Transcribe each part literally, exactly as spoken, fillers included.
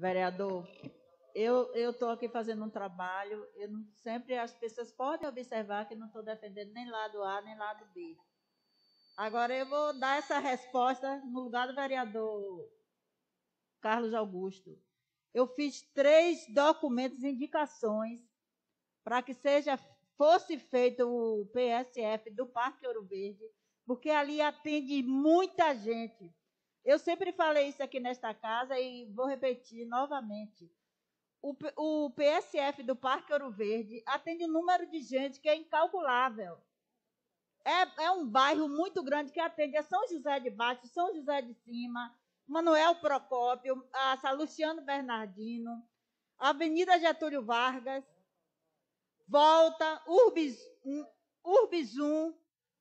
Vereador, eu eu estou aqui fazendo um trabalho, eu não, sempre as pessoas podem observar que não estou defendendo nem lado A nem lado B. Agora eu vou dar essa resposta no lugar do vereador Carlos Augusto. Eu fiz três documentos, indicações, para que seja fosse feito o P S F do Parque Ouro Verde, porque ali atende muita gente. Eu sempre falei isso aqui nesta casa e vou repetir novamente. O, o P S F do Parque Ouro Verde atende um número de gente que é incalculável. É, é um bairro muito grande que atende a São José de Baixo, São José de Cima, Manuel Procópio, a Salustiano Bernardino, Avenida Getúlio Vargas, Volta, Urbis, Urbizum.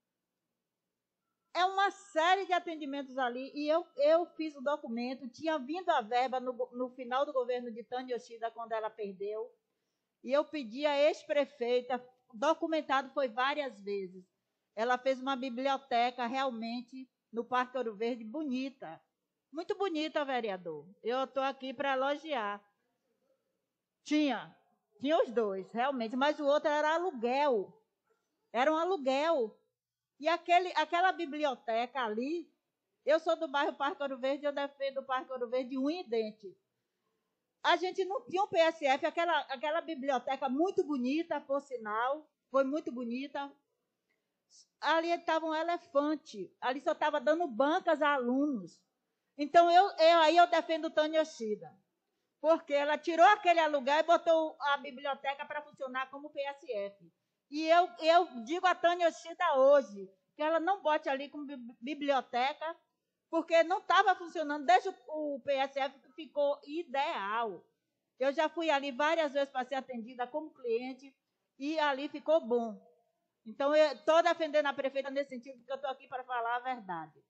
É uma série de atendimentos ali. E eu, eu fiz o documento, tinha vindo a verba no, no final do governo de Tânia Yoshida, quando ela perdeu. E eu pedi à ex-prefeita, documentado foi várias vezes. Ela fez uma biblioteca realmente no Parque Ouro Verde, bonita. Muito bonita, vereador. Eu estou aqui para elogiar. Tinha, tinha os dois, realmente, mas o outro era aluguel. Era um aluguel. E aquele, aquela biblioteca ali, eu sou do bairro Parque Ouro Verde, eu defendo o Parque Ouro Verde unha e dente. A gente não tinha um P S F, aquela, aquela biblioteca muito bonita, por sinal, foi muito bonita. Ali estava um elefante, ali só estava dando bancas a alunos. Então, eu, eu, aí eu defendo Tânia Yoshida, porque ela tirou aquele aluguel e botou a biblioteca para funcionar como P S F. E eu, eu digo a Tânia Yoshida hoje, que ela não bote ali como biblioteca, porque não estava funcionando, desde o P S F ficou ideal. Eu já fui ali várias vezes para ser atendida como cliente e ali ficou bom. Então, eu estou defendendo a prefeita nesse sentido, porque eu estou aqui para falar a verdade.